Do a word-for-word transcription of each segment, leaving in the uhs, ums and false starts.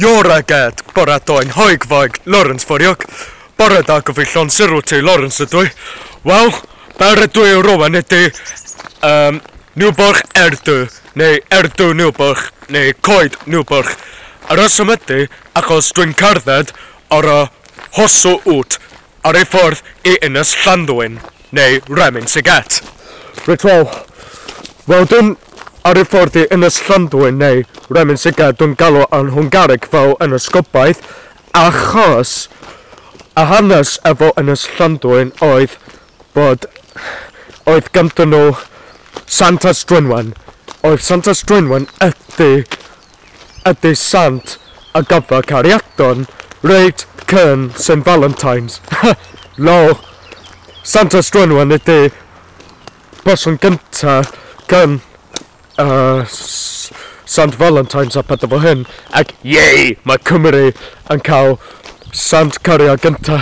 Joraged, boradoin, hoigvaig, Lawrence foriog. Borada gyfeillon sirwti Lawrence ydw. Wel, ber ydw i rwan ydy um, Newbwrch Erdw, neu Erdw Newbwrch, neu coed Newbwrch. Yr ysym ydy, achos dwi'n cerdded o'r uh, hoso wt ar ei ffordd i Ynys Llanddwyn, neu Remyn Siget. Reit wel, wel dwi'n ar ei ffordd i Ynys Llanddwyn neu Remyn Siget, dwi'n galw yn Hwngaric fel Ynys Gobaith, achos a hanes efo Ynys Llanddwyn oedd bod oedd ganddyn nhw Santes Dwynwen. Oedd Santes Dwynwen ydy ydy sant a gyfa cariadon Rhaid cyn Saint Valentine's. No, Santes Dwynwen ydy person gynta cyn uh, Sant Valentine's a pethau fo hyn, ac yei, mae Cymru yn cael Sant Cariad gynta.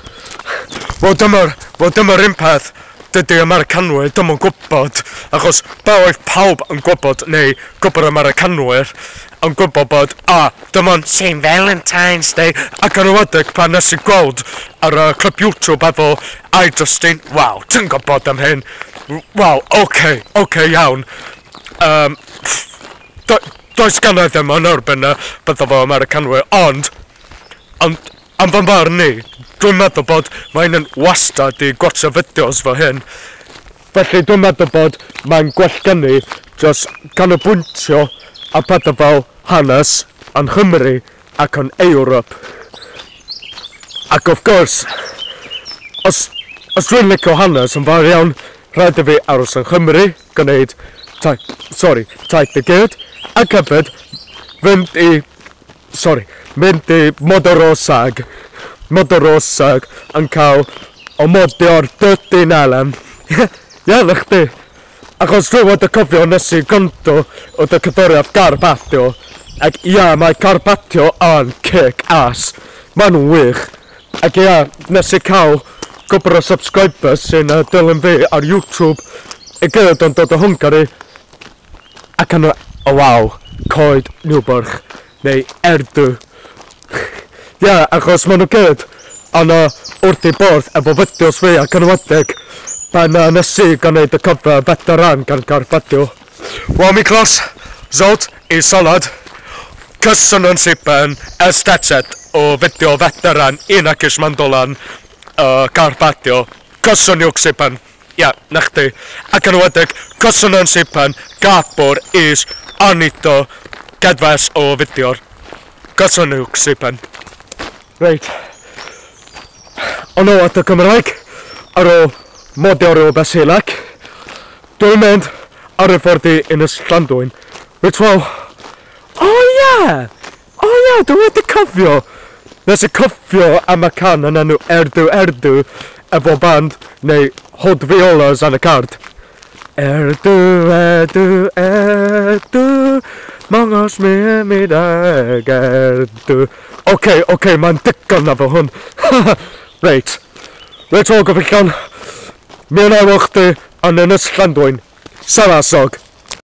Wel dyma'r, wel dyma'r un peth dydy Americanwyr dim yn gwybod, achos ba oedd pawb yn gwybod, neu gwybod Americanwyr yn gwybod bod, a, dyma'n Saint Valentine's Day, ac yn ywedig pan nes i gweld ar y clip YouTube efo I Justin, waw, ti'n gwybod am hyn, waw, oce, okay, oce okay, iawn. Um, do, does gannau ddim yn erbyn y beth efo Americanwyr, ond, ond, am fy marn ni, dwi'n meddwl bod mae'n yn wastad i gwatcha fideos fo hyn. Felly dwi'n meddwl bod mae'n gwell gen i jyst canolbwyntio a pethau fel hanes yn Chymru ac yn Ewrop. Ac wrth gwrs, os, os dwi'n licio hanes yn fawr iawn, rhaid i fi aros yn Chymru, gwneud ta, sorry, taith y gyd, ac hefyd fynd i, sorry, mynd i Modorosag, Modorosag yn cael o modio'r dydyn elem. Ie, na chdi. Achos dwi wedi cofio nes i gyndo o dy cyddoriad Carpatio. Ac ia, mae Carpatio yn kick-ass. Ma'n wych. Ac ia, nes i cael gwbr o subscribers sy'n uh, dilyn fi ar YouTube i gyd yn dod o Hwngari. Ac yn, o waw, coed Newbwrch, neu Erdw. Ie, yeah, achos maen nhw gyd yn uh, wrth i borth efo fideos fi ac yn wedig pan uh, nes i gwneud y cover veteran gan Carpatio. Wel mi glas, zod i salad, cysyn yn sipen estetet o fideo veteran un ac is mandolan uh, Carpatio. Cysyn i'w sipen, ie, yeah, na chdi. Ac yn wedig, cysyn yn sipen gabor is anito gedfes o fideo'r. Cysyn i'w sipen. Reit, ond o at y Gymraeg, ar o Modiwr Basilac, dwi'n mynd ar y ffordd i Ynys Llanddwyn. Reit, wel, o ie, o ie, dwi wedi cofio. Nes i cofio am y can yn enw Erdw Erdw efo band neu hod violas yn y card. Erdw, Erdw, Erdw, mangos mi mi dag Erdw. Oce, oce, mae'n digon na fo hwn. Reit. Reit o gyfeillion. Mi yn awch di yn Ynys Llanddwyn. Sarasog.